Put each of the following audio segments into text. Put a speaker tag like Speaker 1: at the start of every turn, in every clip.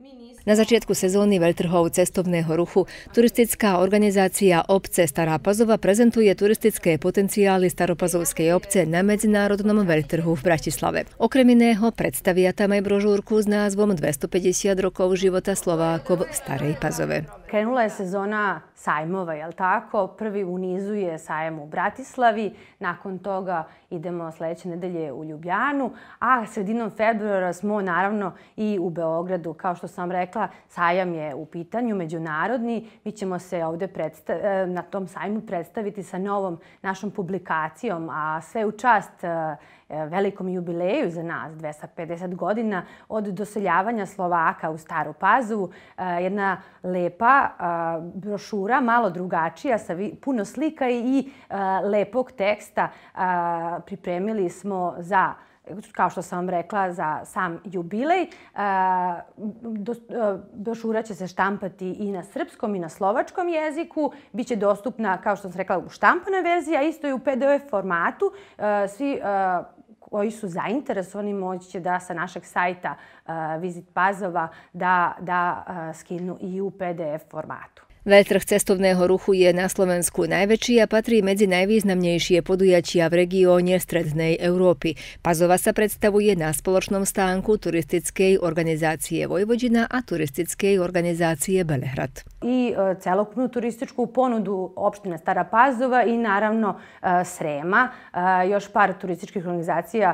Speaker 1: Na začiatku sezóny veľtrhov cestovného ruchu turistická organizácia Obce Stará Pazova prezentuje turistické potenciály Staropazovskej obce na medzinárodnom veľtrhu v Bratislave. Okrem iného predstavia tam aj brožúrku s názvom 250 rokov života Slovákov v Starej Pazove.
Speaker 2: Krenula je sezona sajmova, jel tako? Prvi u nizu je sajam u Bratislavi, nakon toga idemo sledeće nedelje u Ljubljanu, a sredinom februara smo naravno i u Beogradu. Kao što sam rekla, sajam je u pitanju, međunarodni. Mi ćemo se ovde na tom sajmu predstaviti sa novom našom publikacijom, a sve u čast velikom jubileju za nas, 250 godina od doseljavanja Slovaka u Staru Pazovu. Jedna lepa brošura, malo drugačija, sa puno slika i lepog teksta. Pripremili smo za, kao što sam vam rekla, za sam jubilej. Brošura će se štampati i na srpskom i na slovačkom jeziku. Biće dostupna, kao što sam rekla, u štampanoj verziji, a isto i u PDF formatu. Svi koji su zainteresovani moći će da sa našeg sajta Visit Pazova da skinu i u PDF formatu.
Speaker 1: Veľtrh cestovného ruchu je na Slovensku najväčší a patrí medzi najvýznamnejšie podujatia v regióne Strednej Európy. Pazova sa predstavuje na spoločnom stánku turistickej organizácie Vojvodina a turistickej organizácie Belehrad.
Speaker 2: I celokupnu turističku ponudu opštine Stara Pazova i naravno Srema. Još par turističkih organizacija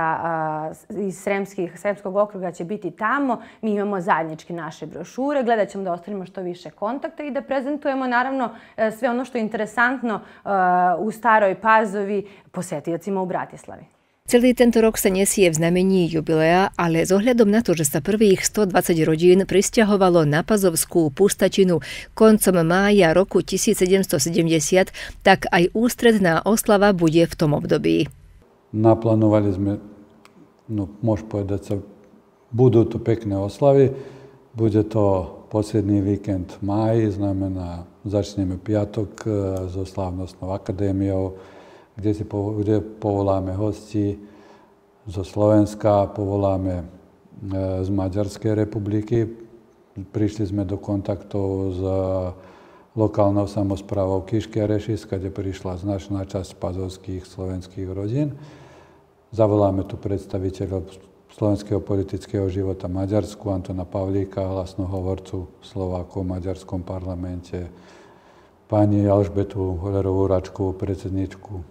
Speaker 2: iz Sremskog okruga će biti tamo. Mi imamo zajednički naše brošure. Gledat ćemo da ostavimo što više kontakta i da prezentujemo naravno sve ono što je interesantno u Staroj Pazovi posetiocima u Bratislavi.
Speaker 1: Celý tento rok sa nesie v znamení jubilea, ale s ohľadom na to, že sa prvých 120 rodín prisťahovalo na Pazovskú pustačinu koncom mája roku 1770, tak aj ústredná oslava bude v tom období.
Speaker 3: Naplánovali sme, môžem povedať sa, budú to pekné oslavy. Bude to posljednji vikend maj, znamená začneme piatok so slávnostnou akadémiou, kde povoláme hosti zo Slovenska, povoláme z Maďarskej republiky. Prišli sme do kontaktov s lokálnou samosprávou Kišky a Rešiska, kde prišla značná časť pazovských slovenských rodín. Zavoláme tu predstaviteľov slovenského politického života Maďarsku, Antona Pavlíka, hlasnohovorcu Slovákov v maďarskom parlamente, pani Alžbetu Holerovú-Račkovú, predsedničku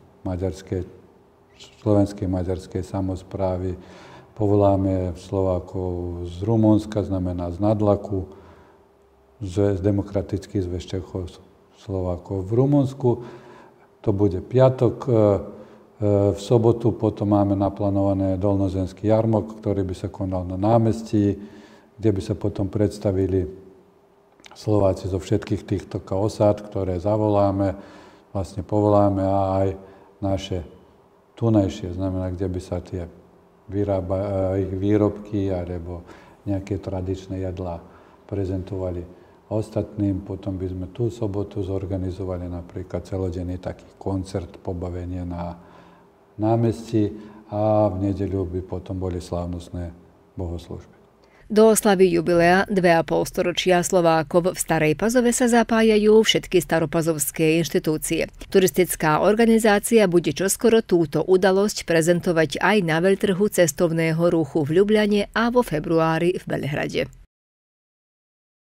Speaker 3: slovenskej maďarskej samosprávy. Povoláme Slovákov z Rumunska, znamená z Nadlaku, z demokratických zväz Čechov Slovákov v Rumunsku. To bude piatok. V sobotu potom máme naplánované dolnozemský jarmok, ktorý by sa konal na námestí, kde by sa potom predstavili Slováci zo všetkých týchto osád, ktoré zavoláme, vlastne povoláme, a aj naše tunajšie, znamená, kde by sa tie ich výrobky alebo nejaké tradičné jedlá prezentovali ostatným. Potom by sme tú sobotu zorganizovali napríklad celodenný taký koncert, pobavenie na námestí, a v nedeľu by potom boli slávnostné bohoslužby.
Speaker 1: Do oslavy jubilea 2,5 storočia Slovákov v Starej Pazove sa zapájajú všetky staropazovské inštitúcie. Turistická organizácia bude čoskoro túto udalosť prezentovať aj na veľtrhu cestovného ruchu v Ljubljane a vo februári v Belehrade.